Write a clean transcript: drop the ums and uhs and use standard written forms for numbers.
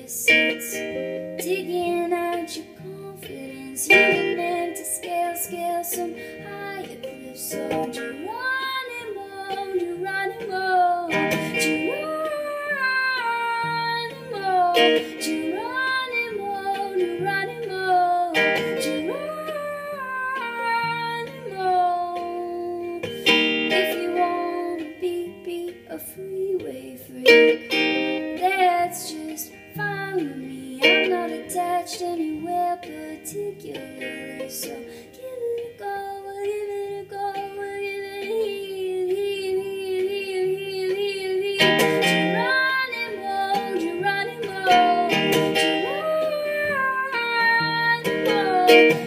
sits, digging out your confidence. You were meant to scale some higher cliffs. So Geronimo, Geronimo, Geronimo, Geronimo, Geronimo, Geronimo. If you wanna be a freeway freak, that's just fine with me. I'm not attached anywhere particularly, so give it a go, we'll give it a go, we'll give it a heave, heave, heave, heave, heave, heave, heave. Geronimo, Geronimo, Geronimo.